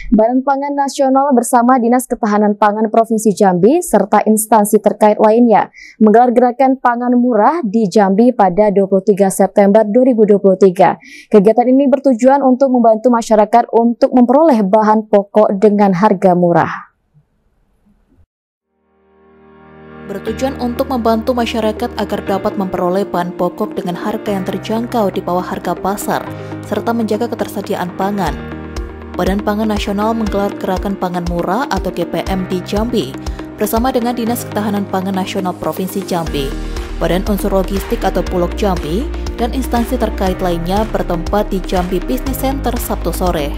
Badan Pangan Nasional bersama Dinas Ketahanan Pangan Provinsi Jambi serta instansi terkait lainnya menggelar gerakan pangan murah di Jambi pada 23 September 2023. Kegiatan ini bertujuan untuk membantu masyarakat untuk memperoleh bahan pokok dengan harga murah. Bertujuan untuk membantu masyarakat agar dapat memperoleh bahan pokok dengan harga yang terjangkau di bawah harga pasar, serta menjaga ketersediaan pangan. Badan Pangan Nasional menggelar Gerakan Pangan Murah atau GPM di Jambi bersama dengan Dinas Ketahanan Pangan Nasional Provinsi Jambi, Badan Unsur Logistik atau Bulog Jambi, dan instansi terkait lainnya bertempat di Jambi Business Center Sabtu sore.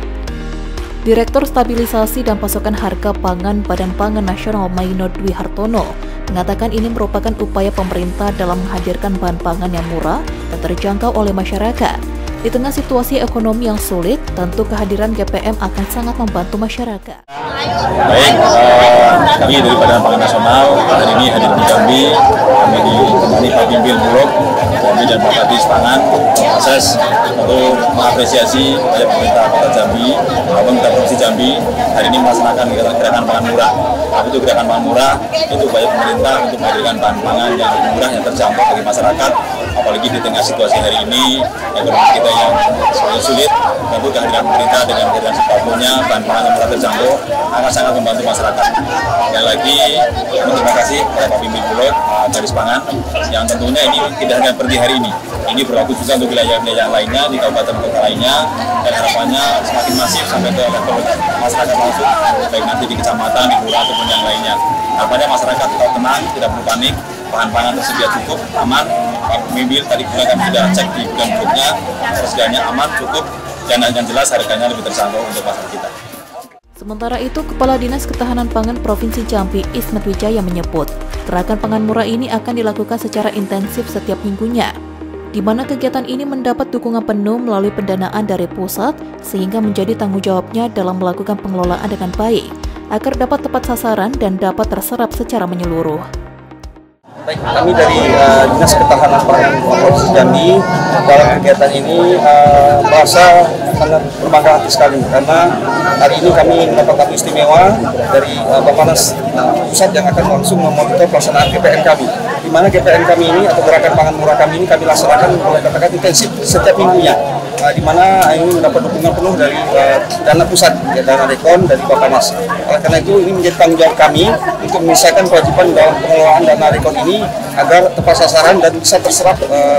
Direktur Stabilisasi dan Pasokan Harga Pangan Badan Pangan Nasional Maino Dwi Hartono mengatakan ini merupakan upaya pemerintah dalam menghadirkan bahan pangan yang murah dan terjangkau oleh masyarakat. Di tengah situasi ekonomi yang sulit, tentu kehadiran GPM akan sangat membantu masyarakat. Baik, kami dari Badan Pangan Nasional hari ini hadir di Jambi. Kami ditemani Pak Bimbing Bulog Jambi dan Pak Kadis Pangan. Proses untuk mengapresiasi upaya pemerintah Kota Jambi, pemerintah Provinsi Jambi hari ini melaksanakan gerakan pangan murah. Tapi itu gerakan pangan murah itu upaya pemerintah untuk menghadirkan bahan pangan yang murah yang terjangkau bagi masyarakat. Apalagi di tengah situasi hari ini ekonomi kita yang sulit, tentu kehadiran pemerintah dengan kehadiran siapapun bahan pangan yang murah terjangkau akan sangat membantu masyarakat. Dan lagi terima kasih kepada Pak Bimbing Bulog Garis Pangan yang tentunya ini tidak hanya per hari ini. Ini berlaku juga untuk wilayah-wilayah lainnya di kabupaten kota lainnya, dan harapannya semakin masif sampai ke level masyarakat langsung, baik nanti di kecamatan, di lurah ataupun yang lainnya. Harapannya masyarakat tetap tenang, tidak perlu panik, bahan pangan tersedia cukup, aman. Pak Bimbing tadi juga kami sudah cek di gudang Bulognya, persediaannya aman, cukup, dan yang jelas harganya lebih terjangkau untuk pasar kita. Sementara itu, Kepala Dinas Ketahanan Pangan Provinsi Jambi Ismet Wijaya menyebut, gerakan pangan murah ini akan dilakukan secara intensif setiap minggunya, di mana kegiatan ini mendapat dukungan penuh melalui pendanaan dari pusat, sehingga menjadi tanggung jawabnya dalam melakukan pengelolaan dengan baik, agar dapat tepat sasaran dan dapat terserap secara menyeluruh. Baik, kami dari Dinas Ketahanan Pangan Provinsi Jambi dalam kegiatan ini merasa sangat berbangga hati sekali karena hari ini kami mendapat tamu istimewa dari Bappenas pusat yang akan langsung memonitor pelaksanaan GPM kami. Di mana GPM kami ini atau gerakan pangan murah kami ini kami laksanakan boleh katakan intensif setiap minggunya. Di mana ini mendapat dukungan penuh dari dana pusat, ya, dana Rekon dari Bappenas. Oleh karena itu ini menjadi tanggung jawab kami untuk menyelesaikan kewajiban dalam pengelolaan dana Rekon ini agar tepat sasaran dan bisa terserap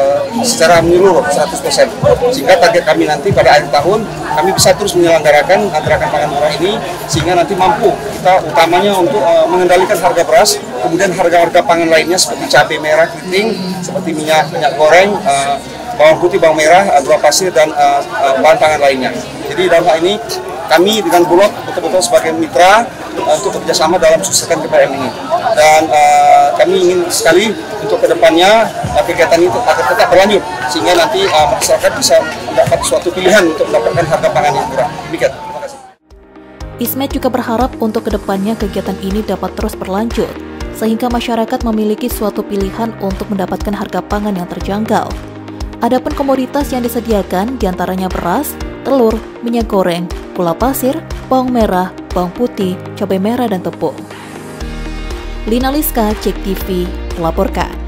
secara menyeluruh 100%. Sehingga target kami nanti pada akhir tahun kami bisa terus menyelenggarakan gerakan pangan murah ini sehingga nanti mampu kita utamanya untuk mengendalikan harga beras, kemudian harga-harga pangan lainnya seperti cabai merah keriting, seperti minyak goreng, bawang putih, bawang merah, gula pasir, dan bahan pangan lainnya. Jadi dalam hal ini kami dengan Bulog betul-betul sebagai mitra untuk bekerjasama dalam sukseskan GPM ini. Dan kami ingin sekali untuk kedepannya kegiatan itu akan tetap berlanjut sehingga nanti masyarakat bisa mendapat suatu pilihan untuk mendapatkan harga pangan yang murah. Demikian. Terima kasih. Ismet juga berharap untuk kedepannya kegiatan ini dapat terus berlanjut, sehingga masyarakat memiliki suatu pilihan untuk mendapatkan harga pangan yang terjangkau. Adapun komoditas yang disediakan diantaranya beras, telur, minyak goreng, gula pasir, bawang merah, bawang putih, cabai merah, dan tepung. Lina Liska, JEK TV, melaporkan.